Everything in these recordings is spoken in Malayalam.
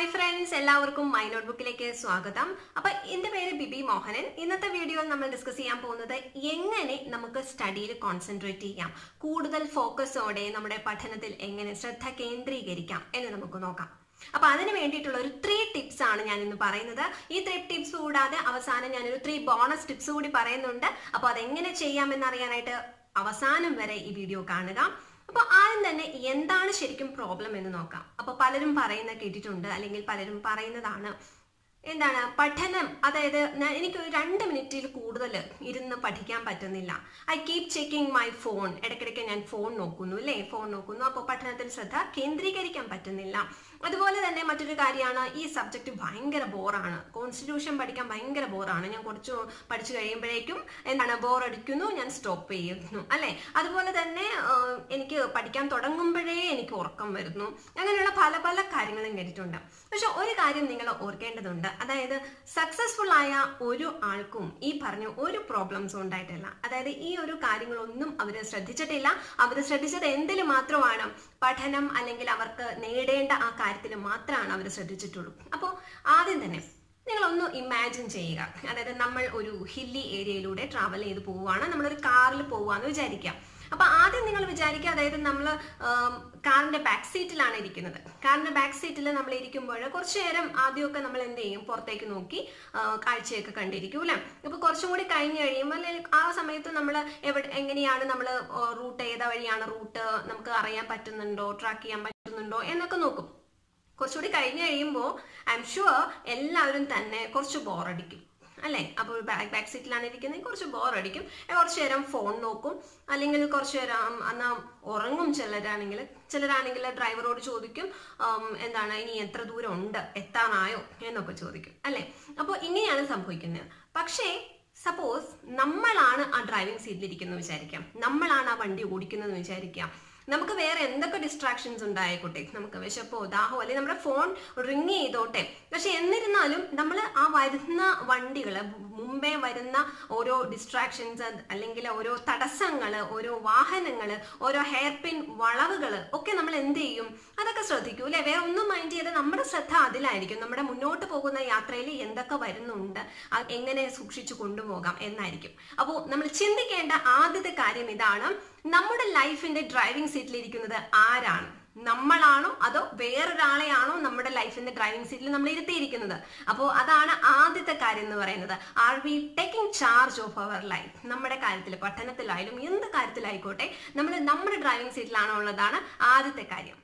Hi friends, എല്ലാവർക്കും മൈ നോട്ട്ബുക്കിലേക്ക് സ്വാഗതം. അപ്പോൾ എൻ്റെ പേര് ബിബി മോഹനൻ. ഇന്നത്തെ വീഡിയോയിൽ നമ്മൾ ഡിസ്കസ് ചെയ്യാൻ പോകുന്നത് എങ്ങനെ നമുക്ക് സ്റ്റഡിയിൽ കോൺസെൻട്രേറ്റ് ചെയ്യാം, കൂടുതൽ ഫോക്കസോടെ നമ്മുടെ പഠനത്തിൽ എങ്ങനെ ശ്രദ്ധ കേന്ദ്രീകരിക്കാം എന്ന് നമുക്ക് നോക്കാം. അപ്പോൾ അതിന് വേണ്ടിയിട്ടുള്ള ഒരു 3 ടിപ്സ് ആണ് ഞാൻ ഇന്ന് പറയുന്നത്. ഈ 3 ടിപ്സ് കൂടാതെ അവസാനം ഞാനൊരു 3 ബോണസ് ടിപ്സ് കൂടി പറയുന്നുണ്ട്. അപ്പോൾ അതെങ്ങനെ ചെയ്യാമെന്ന് അറിയാനായിട്ട് അവസാനം വരെ ഈ വീഡിയോ കാണുക. അപ്പോൾ ആദ്യം തന്നെ എന്താണ് ശരിക്കും പ്രോബ്ലം എന്ന് നോക്കാം. അപ്പോൾ പലരും പറയുന്ന കേട്ടിട്ടുണ്ട്, അല്ലെങ്കിൽ പലരും പറയുന്നതാണ് എന്താണ് പഠനം, അതായത് എനിക്ക് 2 മിനിറ്റിൽ കൂടുതൽ ഇരുന്ന് പഠിക്കാൻ പറ്റുന്നില്ല. I keep checking my phone, ഇടയ്ക്കിടയ്ക്ക് ഞാൻ ഫോൺ നോക്കുന്നു അല്ലേ, ഫോൺ നോക്കുന്നു, അപ്പോൾ പഠനത്തിൽ ശ്രദ്ധ കേന്ദ്രീകരിക്കാൻ പറ്റുന്നില്ല. അതുപോലെ തന്നെ മറ്റൊരു കാര്യമാണ്, ഈ സബ്ജക്റ്റ് ഭയങ്കര ബോറാണ്, കോൺസ്റ്റിറ്റ്യൂഷൻ പഠിക്കാൻ ഭയങ്കര ബോറാണ്, ഞാൻ കുറച്ച് പഠിച്ചു കഴിയുമ്പോഴേക്കും എന്താണ് ബോറടിക്കുന്നു, ഞാൻ സ്റ്റോപ്പ് ചെയ്യുന്നു അല്ലേ. അതുപോലെ തന്നെ എനിക്ക് പഠിക്കാൻ തുടങ്ങുമ്പോഴേ എനിക്ക് ഉറക്കം വരുന്നു. അങ്ങനെയുള്ള പല പല കാര്യങ്ങളും കേട്ടിട്ടുണ്ട്. പക്ഷെ ഒരു കാര്യം നിങ്ങൾ ഓർക്കേണ്ടതുണ്ട്, അതായത് സക്സസ്ഫുൾ ആയ ഒരു ആൾക്കും ഈ പറഞ്ഞ ഒരു പ്രോബ്ലംസും ഉണ്ടായിട്ടില്ല. അതായത് ഈ ഒരു കാര്യങ്ങളൊന്നും അവർ ശ്രദ്ധിച്ചിട്ടില്ല. അവർ ശ്രദ്ധിച്ചത് എന്തിൽ മാത്രമാണ്, പഠനം അല്ലെങ്കിൽ അവർക്ക് നേടേണ്ട ആ കാര്യത്തിൽ മാത്രമാണ് അവർ ശ്രദ്ധിച്ചിട്ടുള്ളൂ. അപ്പോൾ ആദ്യം തന്നെ നിങ്ങളൊന്ന് ഇമാജിൻ ചെയ്യുക, അതായത് നമ്മൾ ഒരു ഹില്ലി ഏരിയയിലൂടെ ട്രാവൽ ചെയ്ത് പോവുകയാണ്, നമ്മളൊരു കാറിൽ പോവുകയെന്ന് വിചാരിക്കാം. അപ്പോൾ ആദ്യം നിങ്ങൾ വിചാരിക്കുക, അതായത് നമ്മൾ കാറിൻ്റെ ബാക്ക് സീറ്റിലാണ് ഇരിക്കുന്നത്. കാറിൻ്റെ ബാക്ക് സീറ്റിൽ നമ്മൾ ഇരിക്കുമ്പോൾ കുറച്ച് നേരം ആദ്യമൊക്കെ നമ്മൾ എന്ത് ചെയ്യും, പുറത്തേക്ക് നോക്കി കാഴ്ചയൊക്കെ കണ്ടിരിക്കും അല്ലേ. അപ്പോൾ കുറച്ചും കൂടി കഴിഞ്ഞ് കഴിയുമ്പോൾ അല്ലെങ്കിൽ ആ സമയത്ത് നമ്മൾ എങ്ങനെയാണ് നമ്മൾ റൂട്ട്, ഏതാ വഴിയാണ് റൂട്ട് നമുക്ക് അറിയാൻ പറ്റുന്നുണ്ടോ, ട്രാക്ക് ചെയ്യാൻ പറ്റുന്നുണ്ടോ എന്നൊക്കെ നോക്കും. കുറച്ചുകൂടി കഴിഞ്ഞ് കഴിയുമ്പോൾ ഐ എം ഷുവർ എല്ലാവരും തന്നെ കുറച്ച് ബോറടിക്കും അല്ലേ. അപ്പോൾ ബാക്ക് സീറ്റിലാണ് ഇരിക്കുന്നത്, കുറച്ച് ബോറടിക്കും, കുറച്ച് നേരം ഫോൺ നോക്കും, അല്ലെങ്കിൽ കുറച്ച് നേരം എന്നാൽ ഉറങ്ങും. ചിലരാണെങ്കിൽ ഡ്രൈവറോട് ചോദിക്കും എന്താണ് ഇനി എത്ര ദൂരം ഉണ്ട്, എത്താനായോ എന്നൊക്കെ ചോദിക്കും അല്ലേ. അപ്പോൾ ഇങ്ങനെയാണ് സംഭവിക്കുന്നത്. പക്ഷേ സപ്പോസ് നമ്മളാണ് ആ ഡ്രൈവിംഗ് സീറ്റിലിരിക്കുന്നത് വിചാരിക്കാം, നമ്മളാണ് ആ വണ്ടി ഓടിക്കുന്നത് വിചാരിക്കാം. നമുക്ക് വേറെ എന്തൊക്കെ ഡിസ്ട്രാക്ഷൻസ് ഉണ്ടായിക്കോട്ടെ, നമുക്ക് വിശപ്പോ ദാഹോ അല്ലെങ്കിൽ നമ്മുടെ ഫോൺ റിങ് ചെയ്തോട്ടെ, പക്ഷെ എന്നിരുന്നാലും നമ്മൾ ആ വരുന്ന വണ്ടികൾ, മുമ്പേ വരുന്ന ഓരോ ഡിസ്ട്രാക്ഷൻസ് അല്ലെങ്കിൽ ഓരോ തടസ്സങ്ങൾ, ഓരോ വാഹനങ്ങൾ, ഓരോ ഹെയർ പിൻ വളവുകൾ ഒക്കെ നമ്മൾ എന്ത് ചെയ്യും, അതൊക്കെ ശ്രദ്ധിക്കൂ അല്ലെ. വേറെ ഒന്നും മൈൻഡ് ചെയ്ത് നമ്മുടെ ശ്രദ്ധ അതിലായിരിക്കും. നമ്മുടെ മുന്നോട്ട് പോകുന്ന യാത്രയിൽ എന്തൊക്കെ വരുന്നുണ്ട്, എങ്ങനെ സൂക്ഷിച്ചു കൊണ്ടുപോകാം എന്നായിരിക്കും. അപ്പോൾ നമ്മൾ ചിന്തിക്കേണ്ട ആദ്യത്തെ കാര്യം ഇതാണ്, നമ്മുടെ ലൈഫിന്റെ ഡ്രൈവിംഗ് സീറ്റിലിരിക്കുന്നത് ആരാണ്, നമ്മളാണോ അതോ വേറൊരാളെയാണോ നമ്മുടെ ലൈഫിന്റെ ഡ്രൈവിംഗ് സീറ്റിൽ നമ്മൾ ഇരുത്തിയിരിക്കുന്നത്. അപ്പോൾ അതാണ് ആദ്യത്തെ കാര്യം എന്ന് പറയുന്നത്. Are we taking charge of our life? നമ്മുടെ കാര്യത്തിൽ, പഠനത്തിലായാലും എന്ത് കാര്യത്തിലായിക്കോട്ടെ, നമ്മൾ നമ്മുടെ ഡ്രൈവിംഗ് സീറ്റിലാണോ ഉള്ളതാണ് ആദ്യത്തെ കാര്യം.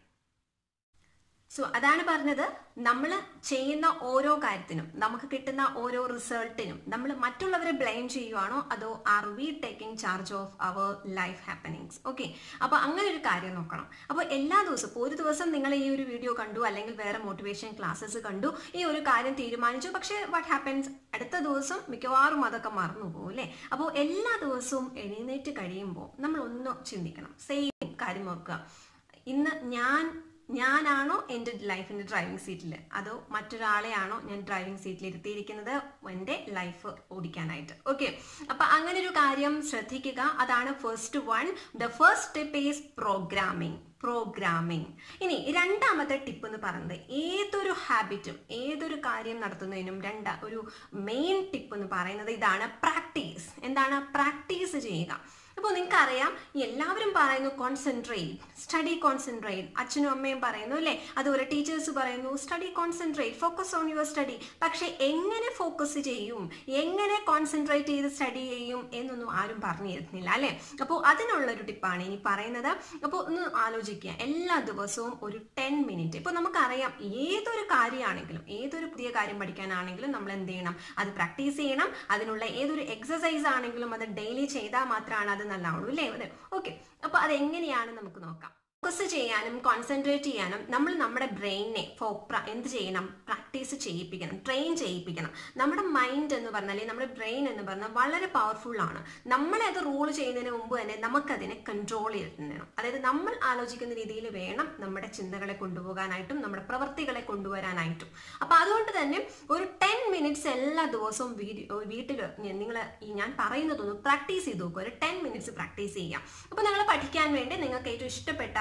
സോ അതാണ് പറഞ്ഞത്, നമ്മൾ ചെയ്യുന്ന ഓരോ കാര്യത്തിനും, നമുക്ക് കിട്ടുന്ന ഓരോ റിസൾട്ടിനും നമ്മൾ മറ്റുള്ളവരെ ബ്ലെയിം ചെയ്യുവാണോ അതോ are we taking charge of our life happenings? Okay, അപ്പോൾ അങ്ങനെ ഒരു കാര്യം നോക്കണം. അപ്പോൾ എല്ലാ ദിവസവും, ഇപ്പോൾ ഒരു ദിവസം നിങ്ങൾ ഈ ഒരു വീഡിയോ കണ്ടു അല്ലെങ്കിൽ വേറെ മോട്ടിവേഷൻ ക്ലാസ്സസ് കണ്ടു, ഈ ഒരു കാര്യം തീരുമാനിച്ചു, പക്ഷേ വാട്ട് ഹാപ്പൻസ്, അടുത്ത ദിവസം മിക്കവാറും അതൊക്കെ മറന്നു പോകും അല്ലേ. അപ്പോൾ എല്ലാ ദിവസവും എഴുന്നേറ്റ് കഴിയുമ്പോൾ നമ്മൾ ഒന്ന് ചിന്തിക്കണം, സെയിം കാര്യം ഓർക്കുക, ഇന്ന് ഞാനാണോ എൻ്റെ ലൈഫിൻ്റെ ഡ്രൈവിംഗ് സീറ്റിൽ, അതോ മറ്റൊരാളെയാണോ ഞാൻ ഡ്രൈവിംഗ് സീറ്റിൽ ഇരുത്തിയിരിക്കുന്നത് എൻ്റെ ലൈഫ് ഓടിക്കാനായിട്ട്? ഓക്കെ, അപ്പം അങ്ങനെ ഒരു കാര്യം ശ്രദ്ധിക്കുക. അതാണ് first one. The first tip is programming. ഇനി രണ്ടാമത്തെ ടിപ്പ് എന്ന് പറയുന്നത്, ഏതൊരു ഹാബിറ്റും ഏതൊരു കാര്യം നടത്തുന്നതിനും ഒരു മെയിൻ ടിപ്പ് എന്ന് പറയുന്നത് ഇതാണ്, പ്രാക്ടീസ്. എന്താണ് പ്രാക്ടീസ് ചെയ്യുക? അപ്പോൾ നിങ്ങൾക്കറിയാം, എല്ലാവരും പറയുന്നു കോൺസെൻട്രേറ്റ്, സ്റ്റഡി കോൺസെൻട്രേറ്റ്, അച്ഛനും അമ്മയും പറയുന്നു അല്ലേ, അതുപോലെ ടീച്ചേഴ്സ് പറയുന്നു study concentrate, focus on your study. പക്ഷെ എങ്ങനെ ഫോക്കസ് ചെയ്യും, എങ്ങനെ കോൺസെൻട്രേറ്റ് ചെയ്ത് സ്റ്റഡി ചെയ്യും എന്നൊന്നും ആരും പറഞ്ഞു തരുന്നില്ല അല്ലേ. അപ്പോൾ അതിനുള്ളൊരു ടിപ്പാണ് ഇനി പറയുന്നത്. അപ്പോൾ ഒന്ന് ആലോചിക്കുക, എല്ലാ ദിവസവും ഒരു 10 മിനിറ്റ്. ഇപ്പോൾ നമുക്കറിയാം, ഏതൊരു കാര്യമാണെങ്കിലും, ഏതൊരു പുതിയ കാര്യം പഠിക്കാനാണെങ്കിലും നമ്മൾ എന്ത് ചെയ്യണം, അത് പ്രാക്ടീസ് ചെയ്യണം. അതിനുള്ള ഏതൊരു എക്സസൈസ് ആണെങ്കിലും അത് ഡെയിലി ചെയ്താൽ മാത്രമാണ് അത് നല്ലതാവുള്ളൂ അല്ലേ. ഓക്കെ, അപ്പോൾ അതെങ്ങനെയാണ് നമുക്ക് നോക്കാം. ഫോക്കസ് ചെയ്യാനും കോൺസെൻട്രേറ്റ് ചെയ്യാനും നമ്മൾ നമ്മുടെ ബ്രെയിനിനെ എന്ത് ചെയ്യണം, പ്രാക്ടീസ് ചെയ്യിപ്പിക്കണം, ട്രെയിൻ ചെയ്യിപ്പിക്കണം. നമ്മുടെ മൈൻഡ് എന്ന് പറഞ്ഞാൽ, നമ്മുടെ ബ്രെയിൻ എന്ന് പറഞ്ഞാൽ വളരെ പവർഫുള്ളാണ്. നമ്മളെ അത് റൂൾ ചെയ്യുന്നതിന് മുമ്പ് തന്നെ നമുക്കതിനെ കൺട്രോൾ ചെയ്തിട്ടുണ്ടാകണം. അതായത് നമ്മൾ ആലോചിക്കുന്ന രീതിയിൽ വേണം നമ്മുടെ ചിന്തകളെ കൊണ്ടുപോകാനായിട്ടും നമ്മുടെ പ്രവൃത്തികളെ കൊണ്ടുവരാനായിട്ടും. അപ്പോൾ അതുകൊണ്ട് തന്നെ ഒരു 10 മിനിറ്റ്സ് എല്ലാ ദിവസവും വീട്ടിൽ നിങ്ങൾ ഞാൻ പറയുന്നതൊന്ന് പ്രാക്ടീസ് ചെയ്ത് നോക്കുക. ഒരു 10 മിനിറ്റ്സ് പ്രാക്ടീസ് ചെയ്യാം. അപ്പോൾ നിങ്ങൾ പഠിക്കാൻ വേണ്ടി നിങ്ങൾക്ക് ഏറ്റവും ഇഷ്ടപ്പെട്ട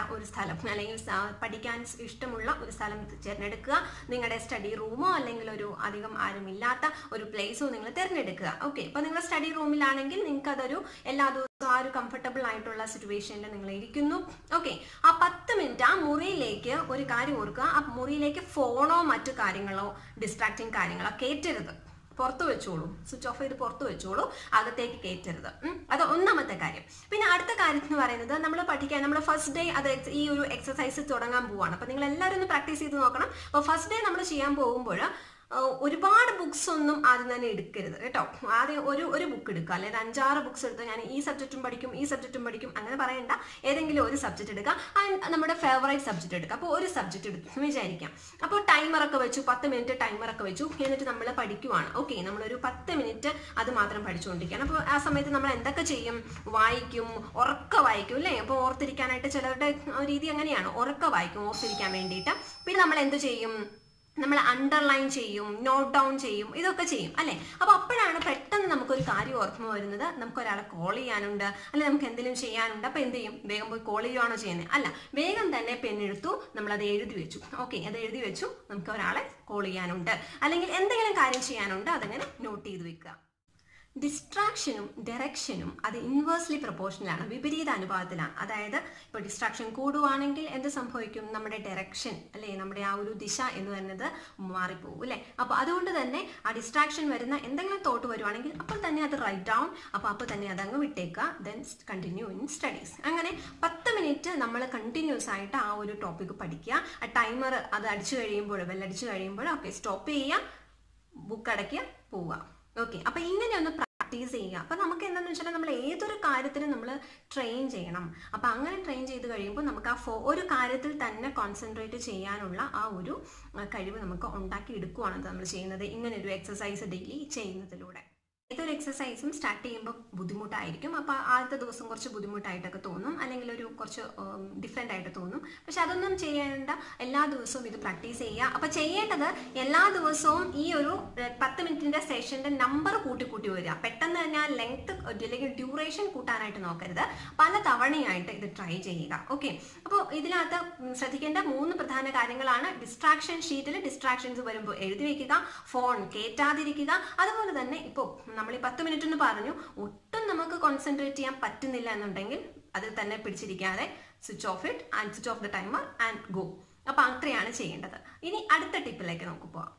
ഒരു സ്ഥലം അല്ലെങ്കിൽ പഠിക്കാൻ ഇഷ്ടമുള്ള ഒരു സ്ഥലം തിരഞ്ഞെടുക്കുക. നിങ്ങളുടെ സ്റ്റഡി റൂമോ അല്ലെങ്കിൽ ഒരു അധികം ആരുമില്ലാത്ത ഒരു പ്ലേസോ നിങ്ങൾ തിരഞ്ഞെടുക്കുക. ഓക്കെ, അപ്പോൾ നിങ്ങളുടെ സ്റ്റഡി റൂമിലാണെങ്കിൽ നിങ്ങൾക്ക് അതൊരു എല്ലാ ദിവസവും ആ ഒരു കംഫർട്ടബിൾ ആയിട്ടുള്ള സിറ്റുവേഷനിൽ നിങ്ങൾ ഇരിക്കുന്നു. ഓക്കെ, ആ 10 മിനിറ്റ് ആ മുറിയിലേക്ക് ഒരു കാര്യം ഓർക്കുക, ആ മുറിയിലേക്ക് ഫോണോ മറ്റു കാര്യങ്ങളോ ഡിസ്ട്രാക്റ്റിംഗ് കാര്യങ്ങളോ കയറ്റരുത്. പുറത്ത് വെച്ചോളൂ, സ്വിച്ച് ഓഫ് ചെയ്ത് പുറത്ത് വെച്ചോളൂ, അകത്തേക്ക് കയറ്റരുത്. അത് ഒന്നാമത്തെ കാര്യം. പിന്നെ അടുത്ത കാര്യം എന്ന് പറയുന്നത് നമ്മൾ പഠിക്കാൻ നമ്മൾ ഫസ്റ്റ് ഡേ അത് ഈ ഒരു എക്സസൈസ് തുടങ്ങാൻ പോവാണ്. അപ്പോൾ നിങ്ങൾ എല്ലാവരും ഒന്ന് പ്രാക്ടീസ് ചെയ്ത് നോക്കണം. അപ്പോൾ ഫസ്റ്റ് ഡേ നമ്മൾ ചെയ്യാൻ പോകുമ്പോൾ ഒരുപാട് ബുക്സ് ഒന്നും ആദ്യം തന്നെ എടുക്കരുത് കേട്ടോ. ആദ്യം ഒരു ബുക്ക് എടുക്കുക, അല്ലെങ്കിൽ 5-6 ബുക്സ് എടുത്ത് ഞാൻ ഈ സബ്ജക്റ്റും പഠിക്കും ഈ സബ്ജക്റ്റും പഠിക്കും അങ്ങനെ പറയണ്ട. ഏതെങ്കിലും ഒരു സബ്ജക്റ്റ് എടുക്കുക, നമ്മുടെ ഫേവറേറ്റ് സബ്ജക്റ്റ് എടുക്കുക. അപ്പോൾ ഒരു സബ്ജക്റ്റ് എടുക്കും വിചാരിക്കാം. അപ്പോൾ ടൈമറൊക്കെ വെച്ചു, 10 മിനിറ്റ് ടൈമറൊക്കെ വെച്ചു, എന്നിട്ട് നമ്മൾ പഠിക്കുവാണ്. ഓക്കെ, നമ്മളൊരു 10 മിനിറ്റ് അത് മാത്രം പഠിച്ചുകൊണ്ടിരിക്കുകയാണ്. അപ്പോൾ ആ സമയത്ത് നമ്മൾ എന്തൊക്കെ ചെയ്യും? വായിക്കും, ഉറക്ക വായിക്കും അല്ലേ. അപ്പോൾ ഓർത്തിരിക്കാനായിട്ട് ചിലരുടെ രീതി അങ്ങനെയാണ്, ഉറക്ക വായിക്കും ഓർത്തിരിക്കാൻ വേണ്ടിയിട്ട്. പിന്നെ നമ്മൾ എന്ത് ചെയ്യും? നമ്മൾ അണ്ടർലൈൻ ചെയ്യും, നോട്ട് ഡൗൺ ചെയ്യും, ഇതൊക്കെ ചെയ്യും അല്ലേ. അപ്പോൾ അപ്പോഴാണ് പെട്ടെന്ന് നമുക്കൊരു കാര്യം ഓർമ്മ വരുന്നത്, നമുക്കൊരാളെ കോൾ ചെയ്യാനുണ്ട് അല്ലെ നമുക്ക് എന്തെങ്കിലും ചെയ്യാനുണ്ട്. അപ്പോൾ എന്ത് ചെയ്യും? വേഗം പോയി കോൾ ചെയ്യുകയാണോ ചെയ്യുന്നത്? അല്ല, വേഗം തന്നെ പെണ്ണെടുത്തു, നമ്മളത് എഴുതി വെച്ചു. ഓക്കെ, അത് എഴുതി വെച്ചു, നമുക്ക് ഒരാളെ കോൾ ചെയ്യാനുണ്ട് അല്ലെങ്കിൽ എന്തെങ്കിലും കാര്യം ചെയ്യാനുണ്ട്, അതങ്ങനെ നോട്ട് ചെയ്ത് വെക്കുക. ഡിസ്ട്രാക്ഷനും ഡയറക്ഷനും അത് ഇൻവേഴ്സ്ലി പ്രൊപ്പോർഷനിലാണ്, വിപരീത അനുപാതത്തിലാണ്. അതായത് ഇപ്പോൾ ഡിസ്ട്രാക്ഷൻ കൂടുവാണെങ്കിൽ എന്ത് സംഭവിക്കും? നമ്മുടെ ഡയറക്ഷൻ അല്ലേ, നമ്മുടെ ആ ഒരു ദിശ എന്ന് പറയുന്നത് മാറിപ്പോകും അല്ലേ. അപ്പോൾ അതുകൊണ്ട് തന്നെ ആ ഡിസ്ട്രാക്ഷൻ വരുന്ന എന്തെങ്കിലും തോട്ട് വരുവാണെങ്കിൽ അപ്പോൾ തന്നെ അത് റൈറ്റ് ഡൗൺ, അപ്പോൾ തന്നെ അതങ്ങ് വിട്ടേക്കുക. Then continue in studies. അങ്ങനെ 10 മിനിറ്റ് നമ്മൾ കണ്ടിന്യൂസ് ആയിട്ട് ആ ഒരു ടോപ്പിക്ക് പഠിക്കുക. ആ ടൈമർ അത് അടിച്ചു കഴിയുമ്പോൾ, ബെല്ലടിച്ചു കഴിയുമ്പോൾ ഓക്കെ സ്റ്റോപ്പ് ചെയ്യുക, ബുക്ക് അടയ്ക്കുക, പോവുക. ഓക്കെ, അപ്പോൾ ഇങ്ങനെ ഒന്ന് പ്രാക്ടീസ് ചെയ്യുക. അപ്പോൾ നമുക്ക് എന്താണെന്ന് വെച്ചാൽ നമ്മൾ ഏതൊരു കാര്യത്തിനും നമ്മൾ ട്രെയിൻ ചെയ്യണം. അപ്പോൾ അങ്ങനെ ട്രെയിൻ ചെയ്ത് കഴിയുമ്പോൾ നമുക്ക് ആ ഒരു കാര്യത്തിൽ തന്നെ കോൺസെൻട്രേറ്റ് ചെയ്യാനുള്ള ആ ഒരു കഴിവ് നമുക്ക് ഉണ്ടാക്കി എടുക്കുകയാണ് നമ്മൾ ചെയ്യുന്നത് ഇങ്ങനെ ഒരു എക്സസൈസ് ഡെയിലി ചെയ്യുന്നതിലൂടെ. ഏതൊരു എക്സസൈസും സ്റ്റാർട്ട് ചെയ്യുമ്പോൾ ബുദ്ധിമുട്ടായിരിക്കും. അപ്പോൾ ആദ്യത്തെ ദിവസം കുറച്ച് ബുദ്ധിമുട്ടായിട്ടൊക്കെ തോന്നും, അല്ലെങ്കിൽ ഒരു കുറച്ച് ഡിഫറെൻ്റ് ആയിട്ട് തോന്നും. പക്ഷെ അതൊന്നും ചെയ്യേണ്ട, എല്ലാ ദിവസവും ഇത് പ്രാക്ടീസ് ചെയ്യുക. അപ്പോൾ ചെയ്യേണ്ടത് എല്ലാ ദിവസവും ഈ ഒരു 10 മിനിറ്റിൻ്റെ സെഷൻ്റെ നമ്പർ കൂട്ടി വരിക. പെട്ടെന്ന് തന്നെ ആ ലെങ്ത് അല്ലെങ്കിൽ ഡ്യൂറേഷൻ കൂട്ടാനായിട്ട് നോക്കരുത്, പല തവണയായിട്ട് ഇത് ട്രൈ ചെയ്യുക. ഓക്കെ, അപ്പോൾ ഇതിനകത്ത് ശ്രദ്ധിക്കേണ്ട 3 പ്രധാന കാര്യങ്ങളാണ്. ഡിസ്ട്രാക്ഷൻ ഷീറ്റിൽ ഡിസ്ട്രാക്ഷൻസ് വരുമ്പോൾ എഴുതി വയ്ക്കുക, ഫോൺ കയറ്റാതിരിക്കുക. അതുപോലെ തന്നെ ഇപ്പോൾ നമ്മൾ ഈ 10 മിനിറ്റ് എന്ന് പറഞ്ഞു, ഒട്ടും നമുക്ക് കോൺസെൻട്രേറ്റ് ചെയ്യാൻ പറ്റുന്നില്ല എന്നുണ്ടെങ്കിൽ അതിൽ തന്നെ പിടിച്ചിരിക്കാതെ switch off it and switch off the timer and go. അപ്പോൾ അത്രയാണ് ചെയ്യേണ്ടത്. ഇനി അടുത്ത ടിപ്പിലേക്ക് നമുക്ക് പോവാം.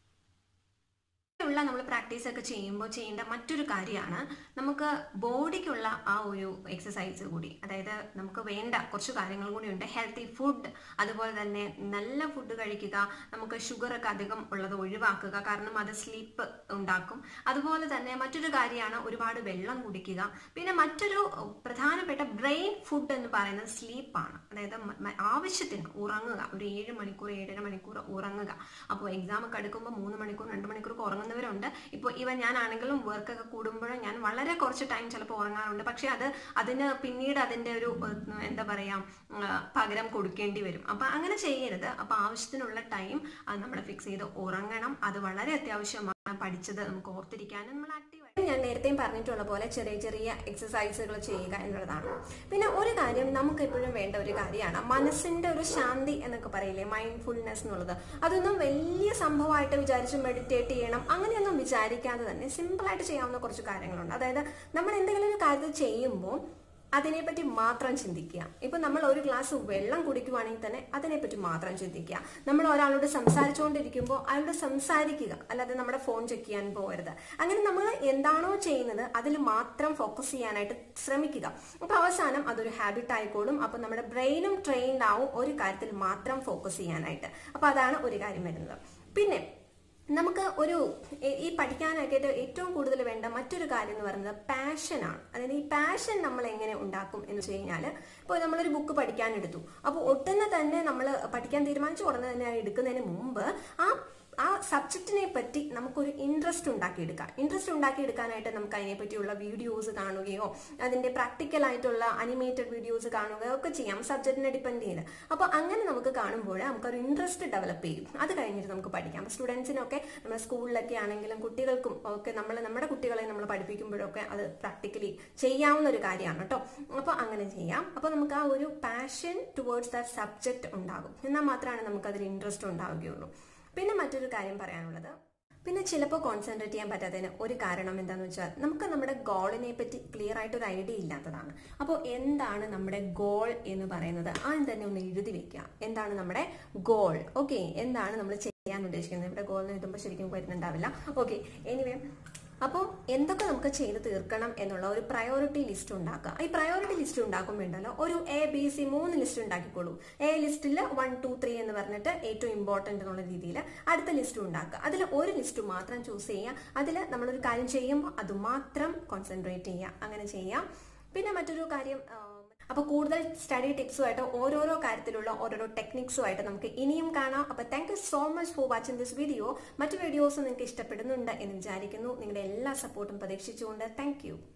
നമ്മൾ പ്രാക്ടീസ് ഒക്കെ ചെയ്യുമ്പോൾ ചെയ്യേണ്ട മറ്റൊരു കാര്യമാണ് നമുക്ക് ബോഡിക്കുള്ള ആ ഒരു എക്സസൈസ് കൂടി. അതായത് നമുക്ക് വേണ്ട കുറച്ച് കാര്യങ്ങൾ കൂടി ഉണ്ട്. ഹെൽത്തി ഫുഡ്, അതുപോലെ തന്നെ നല്ല ഫുഡ് കഴിക്കുക, നമുക്ക് ഷുഗറൊക്കെ അധികം ഉള്ളത് ഒഴിവാക്കുക, കാരണം അത് സ്ലീപ്പ് ഉണ്ടാക്കും. അതുപോലെ തന്നെ മറ്റൊരു കാര്യമാണ് ഒരുപാട് വെള്ളം കുടിക്കുക. പിന്നെ മറ്റൊരു പ്രധാനപ്പെട്ട ബ്രെയിൻ ഫുഡ് എന്ന് പറയുന്നത് സ്ലീപ്പാണ്. അതായത് ആവശ്യത്തിന് ഉറങ്ങുക, ഒരു 7 മണിക്കൂർ 7.5 മണിക്കൂർ ഉറങ്ങുക. അപ്പോൾ എക്സാം ഒക്കെ എടുക്കുമ്പോൾ 3 മണിക്കൂർ 2 മണിക്കൂർ ഉറങ്ങുന്നവരുണ്ട്. ഇപ്പോൾ ഞാനാണെങ്കിലും വർക്കൊക്കെ കൂടുമ്പോൾ ഞാൻ വളരെ കുറച്ച് ടൈം ചിലപ്പോൾ ഉറങ്ങാറുണ്ട്. പക്ഷെ അതിന് പിന്നീട് അതിൻ്റെ ഒരു എന്താ പറയുക പകരം കൊടുക്കേണ്ടി വരും. അപ്പം അങ്ങനെ ചെയ്യരുത്. അപ്പോൾ ആവശ്യത്തിനുള്ള ടൈം അത് നമ്മൾ ഫിക്സ് ചെയ്ത് ഉറങ്ങണം. അത് വളരെ അത്യാവശ്യമാണ്. പഠിച്ചത് നമുക്ക് ഓർത്തിരിക്കാനും നമ്മൾ ആക്റ്റീവ്. ഞാൻ നേരത്തെയും പറഞ്ഞിട്ടുള്ള പോലെ ചെറിയ ചെറിയ എക്സസൈസുകൾ ചെയ്യുക എന്നുള്ളതാണ്. പിന്നെ ഒരു കാര്യം നമുക്ക് എപ്പോഴും വേണ്ട ഒരു കാര്യമാണ് മനസ്സിന്റെ ഒരു ശാന്തി എന്നൊക്കെ പറയില്ലേ, മൈൻഡ്ഫുൾനെസ് എന്നുള്ളത്. അതൊന്നും വലിയ സംഭവമായിട്ട് വിചാരിച്ച് മെഡിറ്റേറ്റ് ചെയ്യണം അങ്ങനെയൊന്നും വിചാരിക്കാതെ തന്നെ സിമ്പിളായിട്ട് ചെയ്യാവുന്ന കുറച്ച് കാര്യങ്ങളുണ്ട്. അതായത് നമ്മൾ എന്തെങ്കിലും ഒരു കാര്യത്തിൽ ചെയ്യുമ്പോൾ അതിനെപ്പറ്റി മാത്രം ചിന്തിക്കുക. ഇപ്പം നമ്മൾ ഒരു ഗ്ലാസ് വെള്ളം കുടിക്കുവാണെങ്കിൽ തന്നെ അതിനെപ്പറ്റി മാത്രം ചിന്തിക്കുക. നമ്മൾ ഒരാളോട് സംസാരിച്ചുകൊണ്ടിരിക്കുമ്പോൾ അയാളോട് സംസാരിക്കുക, അല്ലാതെ നമ്മുടെ ഫോൺ ചെക്ക് ചെയ്യാൻ പോകരുത്. അങ്ങനെ നമ്മൾ എന്താണോ ചെയ്യുന്നത് അതിൽ മാത്രം ഫോക്കസ് ചെയ്യാനായിട്ട് ശ്രമിക്കുക. അപ്പോൾ അവസാനം അതൊരു ഹാബിറ്റ് ആയിക്കോളും. അപ്പോൾ നമ്മുടെ ബ്രെയിനും ട്രെയിൻഡ് ആവും ഒരു കാര്യത്തിൽ മാത്രം ഫോക്കസ് ചെയ്യാനായിട്ട്. അപ്പോൾ അതാണ് ഒരു കാര്യം വരുന്നത്. പിന്നെ നമുക്ക് ഈ പഠിക്കാനായിട്ട് ഏറ്റവും കൂടുതൽ വേണ്ട മറ്റൊരു കാര്യം എന്ന് പറയുന്നത് പാഷനാണ്. അതായത് ഈ പാഷൻ നമ്മൾ എങ്ങനെ ഉണ്ടാക്കും എന്ന് വെച്ച് കഴിഞ്ഞാൽ, ഇപ്പോൾ നമ്മളൊരു ബുക്ക് പഠിക്കാൻ എടുത്തു, അപ്പോൾ ഒട്ടുന്ന തന്നെ നമ്മൾ പഠിക്കാൻ തീരുമാനിച്ചു ഉടനെ തന്നെ എടുക്കുന്നതിന് മുമ്പ് ആ സബ്ജക്റ്റിനെ പറ്റി നമുക്കൊരു ഇൻട്രസ്റ്റ് ഉണ്ടാക്കിയെടുക്കാനായിട്ട് നമുക്ക് അതിനെ പറ്റിയുള്ള വീഡിയോസ് കാണുകയോ അതിന്റെ പ്രാക്ടിക്കൽ ആയിട്ടുള്ള അനിമേറ്റഡ് വീഡിയോസ് കാണുകയോ ഒക്കെ ചെയ്യാം, സബ്ജക്റ്റിനെ ഡിപ്പെൻഡ് ചെയ്ത്. അപ്പോൾ അങ്ങനെ നമുക്ക് കാണുമ്പോൾ നമുക്കൊരു ഇൻട്രസ്റ്റ് ഡെവലപ്പ് ചെയ്യും. അത് കഴിഞ്ഞിട്ട് നമുക്ക് പഠിക്കാം. സ്റ്റുഡൻസിനൊക്കെ നമ്മുടെ സ്കൂളിലൊക്കെ ആണെങ്കിലും കുട്ടികൾക്കും ഒക്കെ നമ്മുടെ കുട്ടികളെ നമ്മൾ പഠിപ്പിക്കുമ്പോഴൊക്കെ അത് പ്രാക്ടിക്കലി ചെയ്യാവുന്ന ഒരു കാര്യമാണ് കേട്ടോ. അപ്പോൾ അങ്ങനെ ചെയ്യാം. അപ്പോൾ നമുക്ക് ആ ഒരു പാഷൻ ടുവേർഡ്സ് ദാറ്റ് സബ്ജക്റ്റ് ഉണ്ടാകും. എന്നാൽ മാത്രമാണ് നമുക്ക് അതിൽ ഇൻട്രസ്റ്റ് ഉണ്ടാവുകയുള്ളൂ. പിന്നെ മറ്റൊരു കാര്യം പറയാനുള്ളത്, പിന്നെ ചിലപ്പോൾ കോൺസെൻട്രേറ്റ് ചെയ്യാൻ പറ്റാത്തതിന് ഒരു കാരണം എന്താണെന്ന് വെച്ചാൽ നമുക്ക് നമ്മുടെ ഗോളിനെ പറ്റി ക്ലിയർ ആയിട്ട് ഒരു ഐഡിയ ഇല്ലാത്തതാണ്. അപ്പോൾ എന്താണ് നമ്മുടെ ഗോൾ എന്ന് പറയുന്നത് ആദ്യം തന്നെ ഒന്ന് എഴുതി വെക്കുക. എന്താണ് നമ്മുടെ ഗോൾ? ഓക്കെ, എന്താണ് നമ്മൾ ചെയ്യാൻ ഉദ്ദേശിക്കുന്നത്? ഇവിടെ ഗോൾ എന്ന് എഴുതുമ്പോൾ ശരിക്കും വരുന്നുണ്ടാവില്ല. ഓക്കെ, എനിവേ, അപ്പോൾ എന്തൊക്കെ നമുക്ക് ചെയ്ത് തീർക്കണം എന്നുള്ള ഒരു പ്രയോറിറ്റി ലിസ്റ്റ് ഉണ്ടാക്കുക. ഈ പ്രയോറിറ്റി ലിസ്റ്റ് ഉണ്ടാക്കുമ്പോണ്ടല്ലോ ഒരു ABC 3 ലിസ്റ്റ് ഉണ്ടാക്കിക്കോളൂ. A ലിസ്റ്റിൽ 1, 2, 3 എന്ന് പറഞ്ഞിട്ട് ഏറ്റവും ഇമ്പോർട്ടന്റ് എന്നുള്ള രീതിയിൽ അടുത്ത ലിസ്റ്റ് ഉണ്ടാക്കുക. അതിൽ ഒരു ലിസ്റ്റ് മാത്രം ചൂസ് ചെയ്യുക. അതിൽ നമ്മളൊരു കാര്യം ചെയ്യുമ്പോൾ അത് മാത്രം കോൺസെൻട്രേറ്റ് ചെയ്യുക. അങ്ങനെ ചെയ്യാം. പിന്നെ മറ്റൊരു കാര്യം, അപ്പോൾ കൂടുതൽ സ്റ്റഡി ടിപ്സുമായിട്ട് ഓരോരോ കാര്യത്തിലുള്ള ഓരോരോ ടെക്നിക്സുമായിട്ട് നമുക്ക് ഇനിയും കാണാം. അപ്പോൾ thank you so much for watching this video. മറ്റു വീഡിയോസ് നിങ്ങൾക്ക് ഇഷ്ടപ്പെടുന്നുണ്ട് എന്ന് വിചാരിക്കുന്നു. നിങ്ങളുടെ എല്ലാ സപ്പോർട്ടും പ്രതീക്ഷിച്ചുകൊണ്ട് താങ്ക് യു.